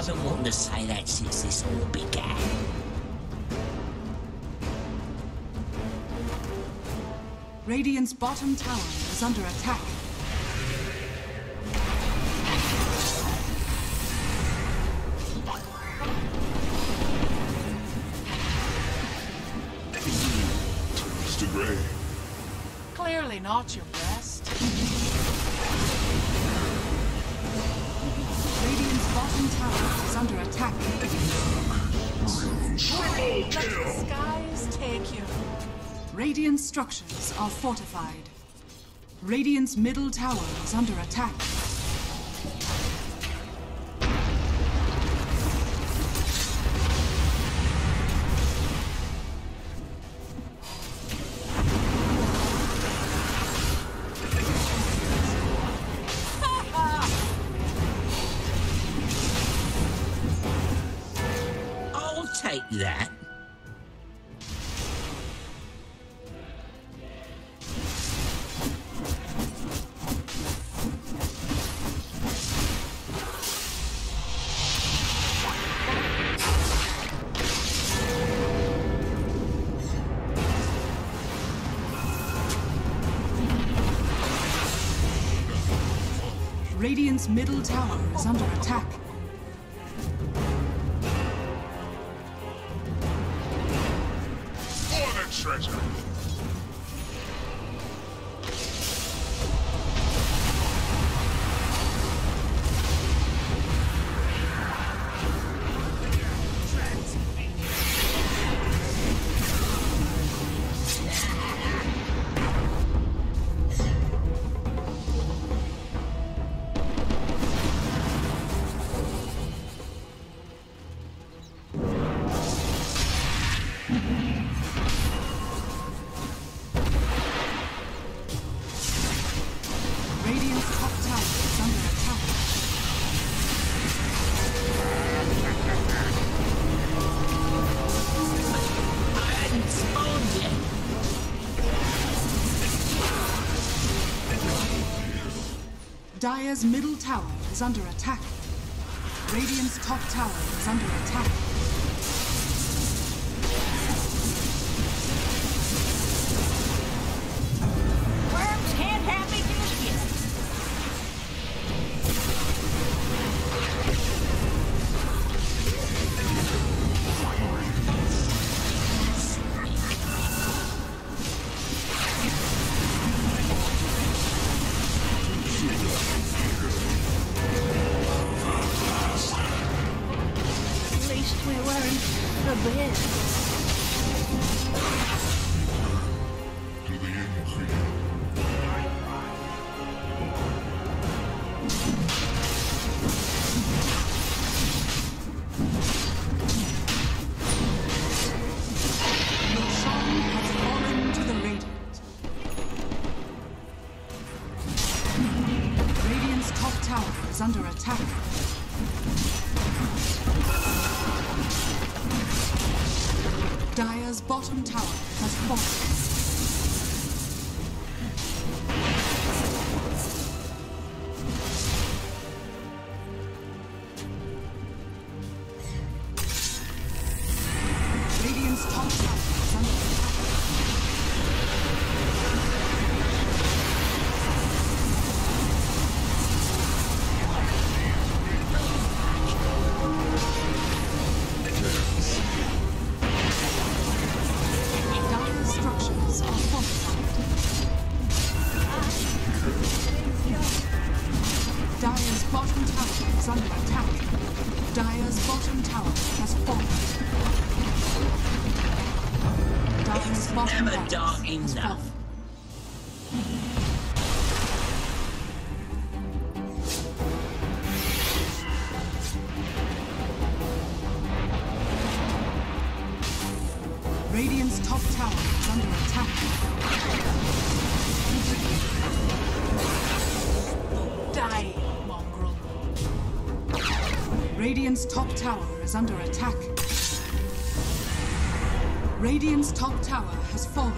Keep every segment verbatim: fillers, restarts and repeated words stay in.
wasn't wanting to say that since this all began. Radiant's bottom tower is under attack. Turns to grey. Clearly not your best. Radiant's bottom tower is under attack. Let the skies take you. Radiant structures are fortified. Radiant's middle tower is under attack. I'll take that. Radiant's middle tower is under attack. For the treasure! Radiant's top tower is under attack. I hadn't spawned yet. Dire's middle tower is under attack. Radiant's top tower is under attack. Worms can't have me just yet. At least we weren't the best. To the end, Your shrine has fallen to the radiant. Radiant's top tower is under attack. Dire's bottom tower has fallen. Radiant's top tower is under attack. Dire's structures are fortified. Dire's bottom tower is under attack. Dire's bottom tower has fallen. Dire's bottom Never tower dark has enough. fallen. Radiant's top tower is under attack. Die, mongrel. Radiant's top tower is under attack. Radiant's top tower has fallen.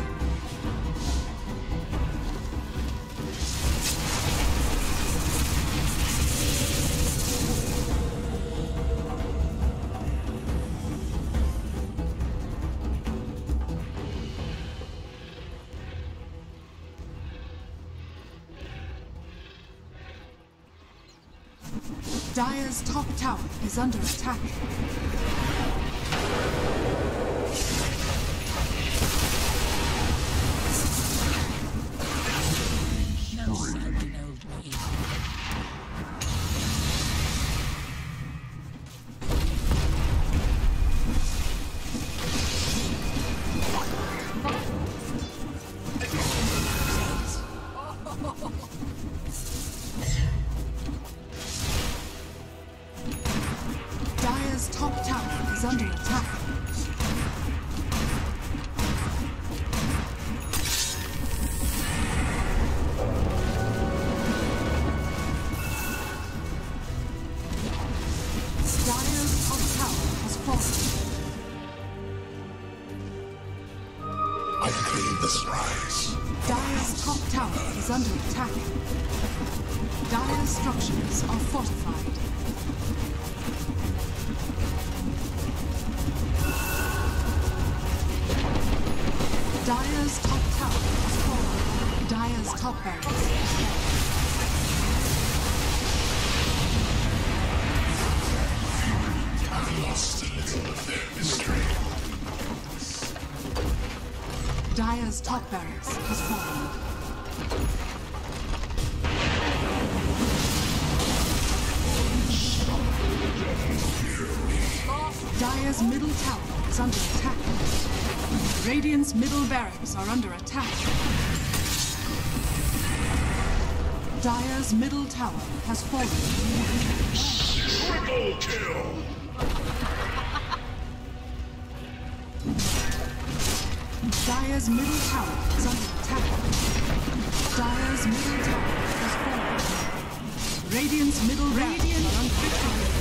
Dire's top tower is under attack. No sounding over here. Dire's top tower is under attack. Dire's top tower has fallen. I claim this rise. Dire's top tower is under attack. Dire's structures are fortified. Dire's top tower has fallen. Dire's top barracks. I've lost a little of their mystery. Dire's top barracks has fallen. Dire's middle tower is under attack. Radiant's middle barracks are under attack. Dire's middle tower has fallen. Triple kill! Dire's middle tower is under attack. Dire's middle tower has fallen. Radiant's middle barracks are under attack.